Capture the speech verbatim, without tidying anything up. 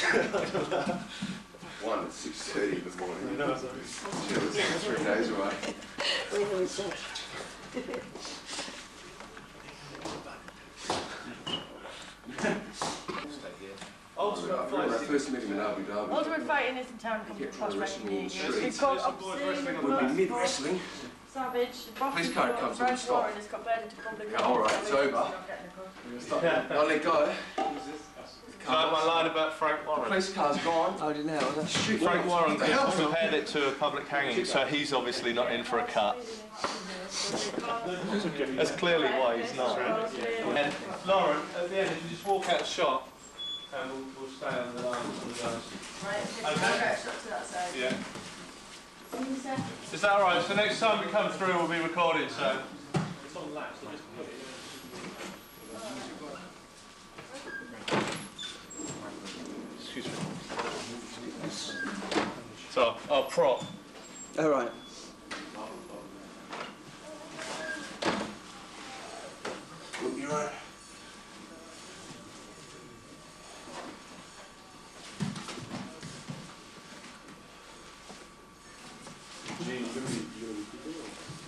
One at six thirty in the morning. You know, so it's three days away. Where was that? Ultimate When I fighting. first met him in Abu Dhabi, Ultimate fighting is in town he come kept cross trying to wrestle me in the wrestling. streets. We've got Some boys Obscene, wrestling on we've We'd got be mid-wrestling. Savage, Boston, Police car comes to a Brad stop. Warren has got better to public. Yeah, all right, it's over. I'll let go. So my line about Frank The Warren. police car's gone. Oh, I didn't know. Was that? Frank Warren What the hell? compared it to a public hanging, so he's obviously not in for a cut. That's clearly why he's not. And Lauren, at the end, if you just walk out shot, and we'll, we'll stay on the line on the guys. Right, Okay. okay. Shot to that side. Yeah. Is that alright? So next time we come through, we'll be recording, so. It's on lap, so just put it in. Excuse me. So, our prop. All right. Look, you're right. Gee, you're gonna be, you're gonna be